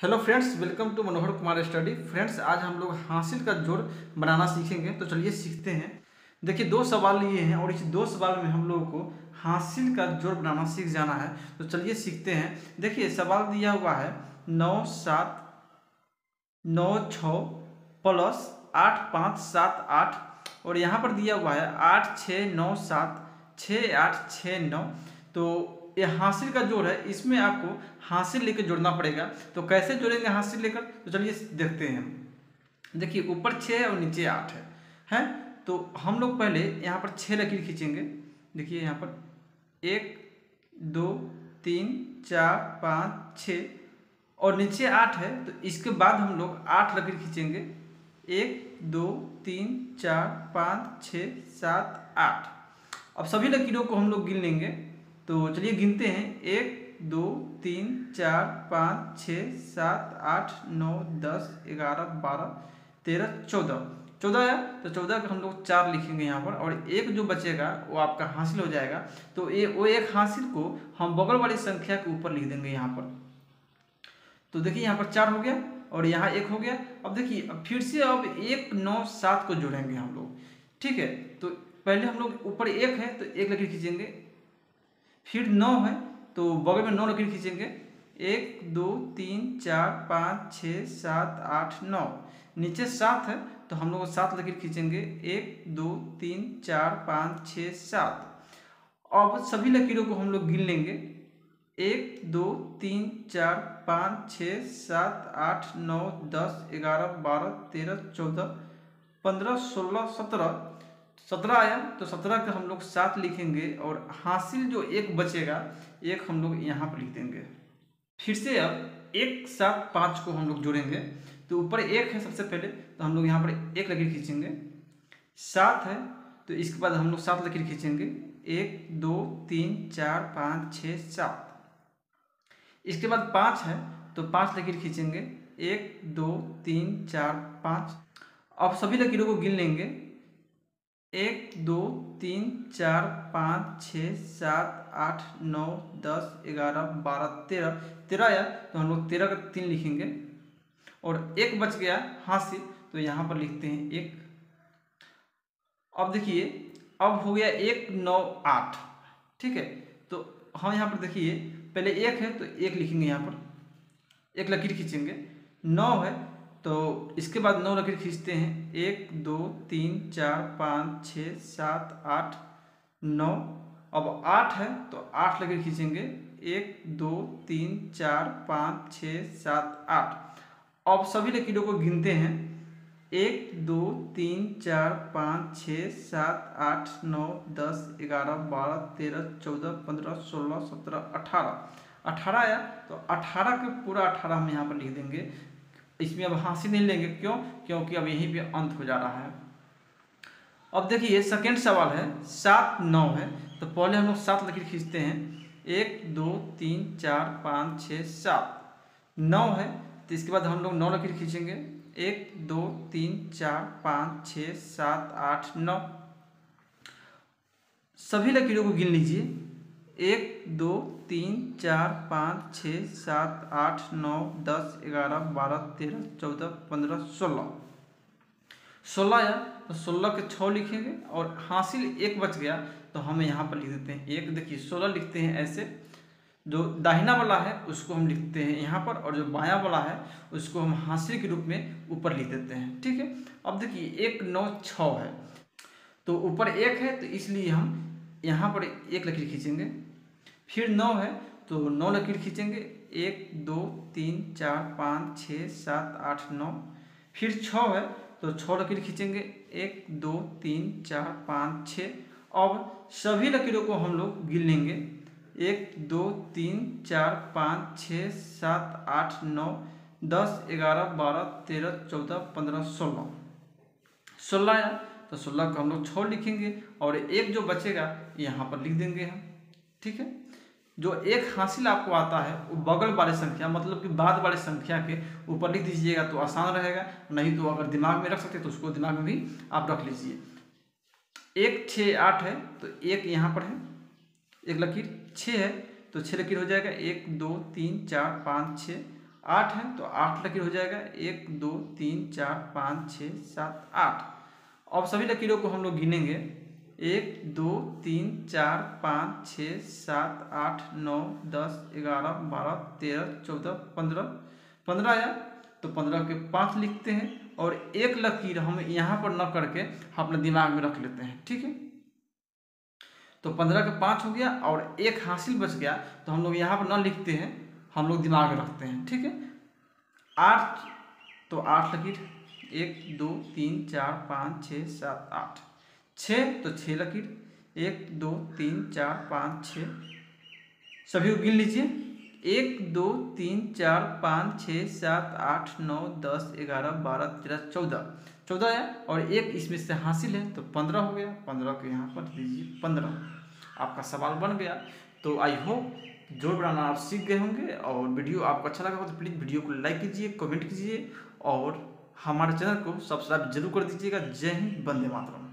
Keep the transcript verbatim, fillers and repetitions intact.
Hello friends, welcome to Manohar Kumar study. Friends, आज हम लोग हासिल का जोड़ बनाना सीखेंगे। तो चलिए सीखते हैं। देखिए, दो सवाल लिए हैं और इस दो सवाल में हम लोगों को हासिल का जोड़ बनाना सीख जाना है। तो चलिए सीखते हैं। देखिए, सवाल दिया हुआ है नौ सात नौ छः प्लस आठ पाँच सात आठ, और यहाँ पर दिया हुआ है आठ छः नौ सात छः आठ छः नौ। तो ये हासिल का जोड़ है, इसमें आपको हासिल लेकर जोड़ना पड़ेगा। तो कैसे जोड़ेंगे हासिल लेकर, तो चलिए देखते हैं। देखिए, ऊपर छः है और नीचे आठ है हैं तो हम लोग पहले यहाँ पर छः लकीर खींचेंगे। देखिए यहाँ पर एक दो तीन चार पाँच छः, और नीचे आठ है तो इसके बाद हम लोग आठ लकीर खींचेंगे। एक दो तीन चार पाँच छः सात आठ। अब सभी लकीरों को हम लोग गिन लेंगे। तो चलिए गिनते हैं। एक दो तीन चार पाँच छः सात आठ नौ दस ग्यारह बारह तेरह चौदह। चौदह है तो चौदह का हम लोग चार लिखेंगे यहाँ पर, और एक जो बचेगा वो आपका हासिल हो जाएगा। तो ये वो एक हासिल को हम बगल वाली संख्या के ऊपर लिख देंगे यहाँ पर। तो देखिए यहाँ पर चार हो गया और यहाँ एक हो गया। अब देखिए, अब फिर से अब एक नौ सात को जोड़ेंगे हम लोग। ठीक है, तो पहले हम लोग ऊपर एक है तो एक लकीर खींचेंगे, फिर नौ है तो बगल में नौ लकीर खींचेंगे। एक दो तीन चार पाँच छः सात आठ नौ। नीचे सात है तो हम लोग सात लकीर खींचेंगे। एक दो तीन चार पाँच छः सात। अब सभी लकीरों को हम लोग गिन लेंगे। एक दो तीन चार पाँच छः सात आठ नौ दस ग्यारह बारह तेरह चौदह पंद्रह सोलह सत्रह। सत्रह आया तो सत्रह का हम लोग सात लिखेंगे, और हासिल जो एक बचेगा एक हम लोग यहाँ पर लिख देंगे। फिर से अब एक सात पाँच को हम लोग जोड़ेंगे। तो ऊपर एक है सबसे पहले तो हम लोग यहाँ पर एक लकीर खींचेंगे। सात है तो इसके बाद हम लोग सात लकीर खींचेंगे। एक दो तीन चार पाँच छः सात। इसके बाद पाँच है तो पाँच लकीर खींचेंगे। एक दो तीन चार पाँच। अब सभी लकीरों को गिन लेंगे। एक दो तीन चार पाँच छः सात आठ नौ दस ग्यारह बारह तेरह। तेरह आया तो हम लोग तेरह का तीन लिखेंगे, और एक बच गया हासिल तो यहाँ पर लिखते हैं एक। अब देखिए, अब हो गया एक नौ आठ। ठीक है, तो हम यहाँ पर देखिए पहले एक है तो एक लिखेंगे, यहाँ पर एक लकीर खींचेंगे। नौ है तो इसके बाद नौ लकीर खींचते हैं। एक दो तीन चार पाँच छः सात आठ नौ। अब आठ है तो आठ लकीर खींचेंगे। एक दो तीन चार पाँच छः सात आठ। अब सभी लकीरों को गिनते हैं। एक दो तीन चार पाँच छः सात आठ नौ दस ग्यारह बारह तेरह चौदह पंद्रह सोलह सत्रह अठारह। अठारह आया तो अठारह का पूरा अठारह हम यहाँ पर लिख देंगे। इसमें अब हासिल नहीं लेंगे, क्यों? क्योंकि अब यहीं पे अंत हो जा रहा है। अब देखिए सेकेंड सवाल है सात नौ है तो पहले हम लोग सात लकीर खींचते हैं। एक दो तीन चार पाँच छः सात। नौ है तो इसके बाद हम लोग नौ लकीर खींचेंगे। एक दो तीन चार पाँच छः सात आठ नौ। सभी लकीरों को गिन लीजिए। एक दो तीन चार पाँच छः सात आठ नौ दस ग्यारह बारह तेरह चौदह पंद्रह सोलह। सोलह आया तो सोलह के छः लिखेंगे, और हासिल एक बच गया तो हम यहाँ पर लिख देते हैं एक। देखिए सोलह लिखते हैं ऐसे, जो दाहिना वाला है उसको हम लिखते हैं यहाँ पर, और जो बायां वाला है उसको हम हासिल के रूप में ऊपर लिख देते हैं। ठीक है, अब देखिए एक नौ छः है तो ऊपर एक है तो इसलिए हम यहाँ पर एक लकीर खींचेंगे। फिर नौ है तो नौ लकीर खींचेंगे। एक दो तीन चार पाँच छः सात आठ नौ। फिर छः है तो छः लकीर खींचेंगे। एक दो तीन चार पाँच छः। अब सभी लकीरों को हम लोग गिन लेंगे। एक दो तीन चार पाँच छः सात आठ नौ दस ग्यारह बारह तेरह चौदह पंद्रह सोलह। सोलह आया तो सोलह का हम लोग छः लिखेंगे, और एक जो बचेगा यहाँ पर लिख देंगे हम। ठीक है, जो एक हासिल आपको आता है वो बगल वाले संख्या मतलब कि बाद वाले संख्या के ऊपर लिख दीजिएगा तो आसान रहेगा। नहीं तो अगर दिमाग में रख सकते तो उसको दिमाग में भी आप रख लीजिए। एक छः आठ है तो एक यहाँ पर है एक लकीर। छः है तो छः लकीर हो जाएगा। एक दो तीन चार पाँच छः। आठ है तो आठ लकीर हो जाएगा, एक दो तीन चार पाँच छः सात आठ। अब सभी लकीरों को हम लोग गिनेंगे, एक दो तीन चार पाँच छः सात आठ नौ दस ग्यारह बारह तेरह चौदह पंद्रह। पंद्रह आया तो पंद्रह के पाँच लिखते हैं और एक लकीर हम यहाँ पर न करके अपने दिमाग में रख लेते हैं, ठीक है। तो पंद्रह का पाँच हो गया और एक हासिल बच गया तो हम लोग यहाँ पर न लिखते हैं, हम लोग दिमाग में रखते हैं, ठीक है। आठ तो आठ लकीर, एक दो तीन चार पाँच छः सात आठ। छः तो छः लकीर, एक दो तीन चार पाँच छः, सभी को गिन लीजिए, एक दो तीन चार पाँच छः सात आठ नौ दस ग्यारह बारह तेरह चौदह। चौदह है और एक इसमें से हासिल है तो पंद्रह हो गया, पंद्रह को यहाँ पर दीजिए पंद्रह। आपका सवाल बन गया। तो आई होप जोड़ बनाना आप सीख गए होंगे और वीडियो आपको अच्छा लगा हो तो प्लीज़ वीडियो को लाइक कीजिए, कमेंट कीजिए और हमारे चैनल को सब्सक्राइब जरूर कर दीजिएगा। जय हिंद, वंदे मातरम।